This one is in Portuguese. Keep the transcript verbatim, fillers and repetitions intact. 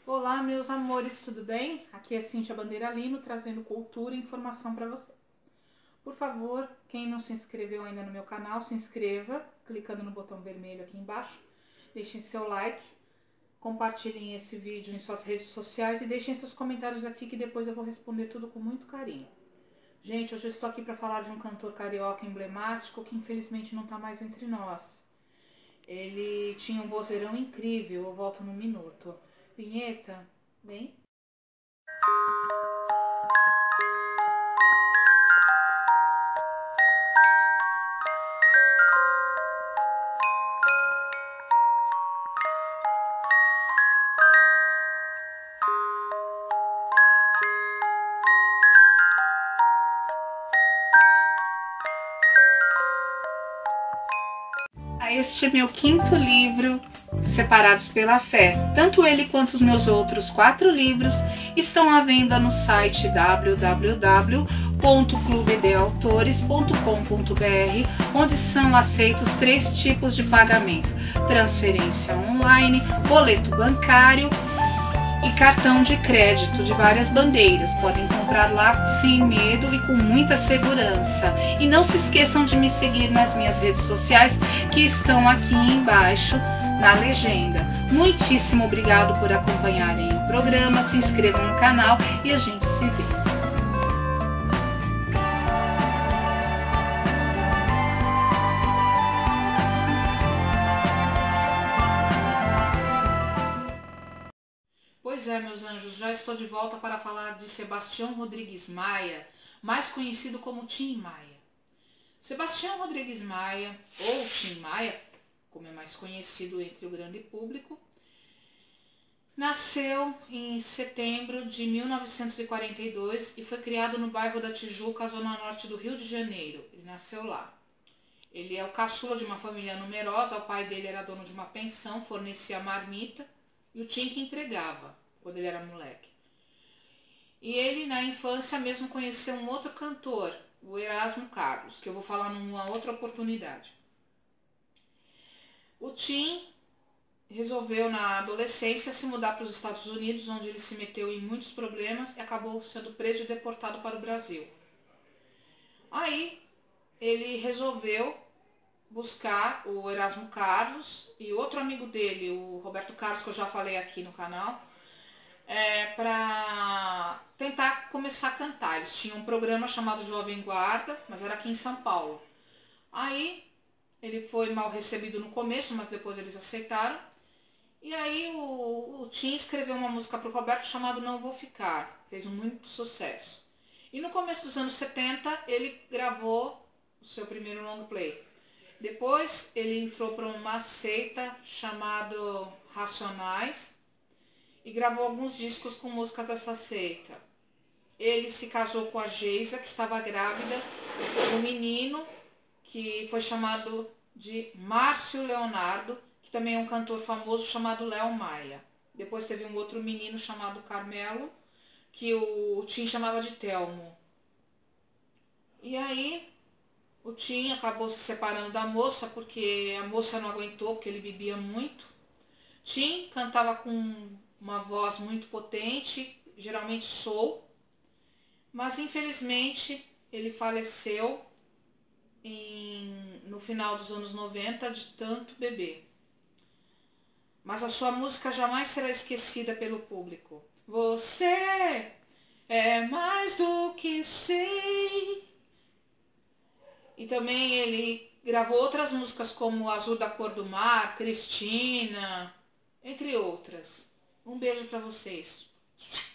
Olá, meus amores, tudo bem? Aqui é Cíntia Bandeira Lino, trazendo cultura e informação para vocês. Por favor, quem não se inscreveu ainda no meu canal, se inscreva, clicando no botão vermelho aqui embaixo. Deixem seu like, compartilhem esse vídeo em suas redes sociais e deixem seus comentários aqui que depois eu vou responder tudo com muito carinho. Gente, hoje eu estou aqui para falar de um cantor carioca emblemático que infelizmente não está mais entre nós. Ele tinha um vozeirão incrível, eu volto num minuto. Vinheta, bem? Este é meu quinto livro, Separados pela Fé. Tanto ele quanto os meus outros quatro livros estão à venda no site w w w ponto clube de autores ponto com ponto b r, onde são aceitos três tipos de pagamento: transferência online, boleto bancário e cartão de crédito de várias bandeiras. Podem comprar lá sem medo e com muita segurança. E não se esqueçam de me seguir nas minhas redes sociais, que estão aqui embaixo na legenda. Muitíssimo obrigado por acompanharem o programa, se inscrevam no canal e a gente se vê. Pois é, meus anjos, já estou de volta para falar de Sebastião Rodrigues Maia, mais conhecido como Tim Maia. Sebastião Rodrigues Maia, ou Tim Maia, como é mais conhecido entre o grande público, nasceu em setembro de mil novecentos e quarenta e dois e foi criado no bairro da Tijuca, zona norte do Rio de Janeiro. Ele nasceu lá. Ele é o caçula de uma família numerosa, o pai dele era dono de uma pensão, fornecia marmita, e o Tim que entregava quando ele era moleque. E ele, na infância, mesmo conheceu um outro cantor, o Erasmo Carlos, que eu vou falar numa outra oportunidade. O Tim resolveu, na adolescência, se mudar para os Estados Unidos, onde ele se meteu em muitos problemas e acabou sendo preso e deportado para o Brasil. Aí, ele resolveu buscar o Erasmo Carlos e outro amigo dele, o Roberto Carlos, que eu já falei aqui no canal, é, para tentar começar a cantar. Eles tinham um programa chamado Jovem Guarda, mas era aqui em São Paulo. Aí ele foi mal recebido no começo, mas depois eles aceitaram. E aí o, o Tim escreveu uma música para o Roberto chamada Não Vou Ficar. Fez um muito sucesso. E no começo dos anos setenta ele gravou o seu primeiro long play. Depois ele entrou para uma seita chamada Racionais e gravou alguns discos com músicas dessa seita. Ele se casou com a Geisa, que estava grávida de um menino que foi chamado de Márcio Leonardo, que também é um cantor famoso chamado Léo Maia. Depois teve um outro menino chamado Carmelo, que o Tim chamava de Telmo. E aí o Tim acabou se separando da moça, porque a moça não aguentou, porque ele bebia muito. Tim cantava com uma voz muito potente, geralmente soul, mas infelizmente ele faleceu em, no final dos anos noventa de tanto beber. Mas a sua música jamais será esquecida pelo público. Você é mais do que sei. E também ele gravou outras músicas como Azul da Cor do Mar, Cristina, entre outras. Um beijo para vocês.